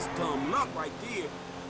That's dumb luck right there.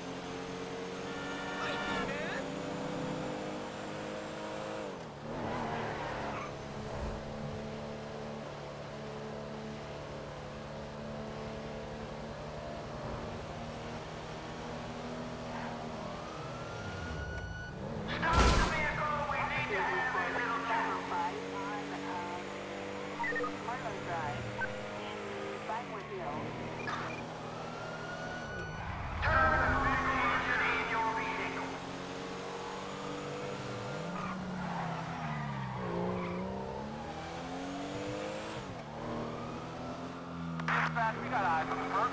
We got eyes on the perk.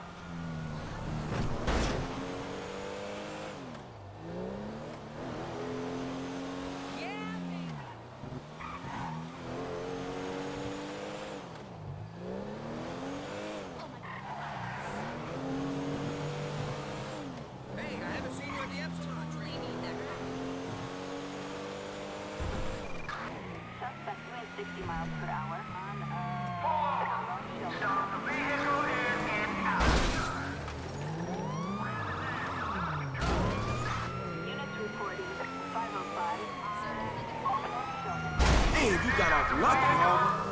Hey, I haven't seen you at the Epsilon tree. Suspect wind 60 miles per hour on Stop the vehicle in and out. Units reporting 505 on Damn, you got off lucky, homie.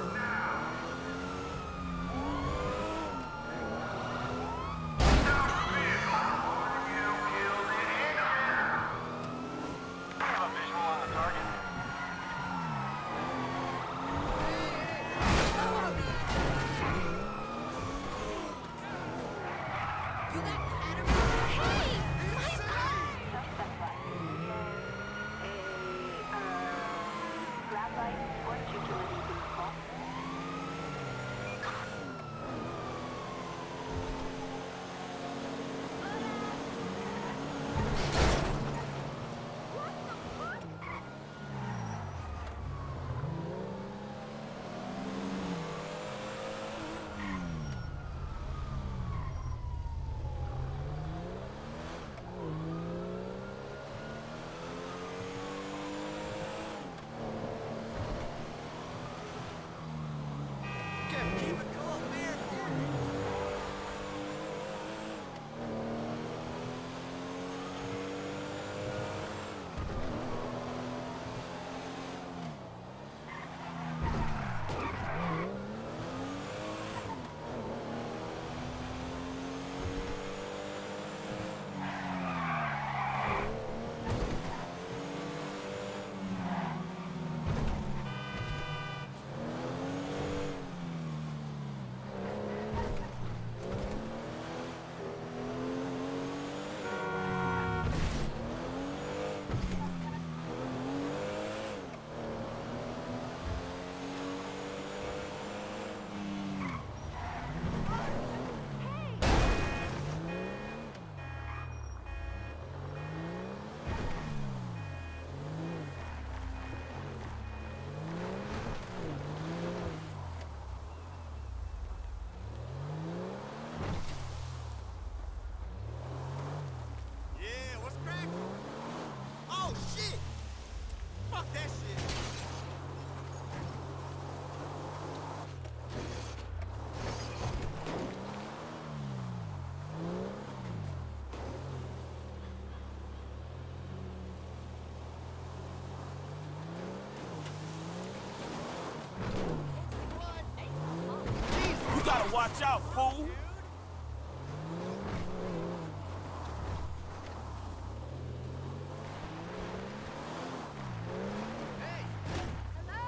Watch out, fool! Hey! Hello!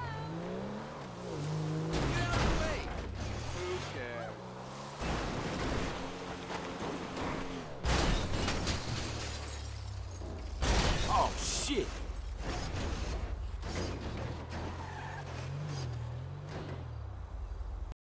Get out of the way! Who cares? Oh, shit!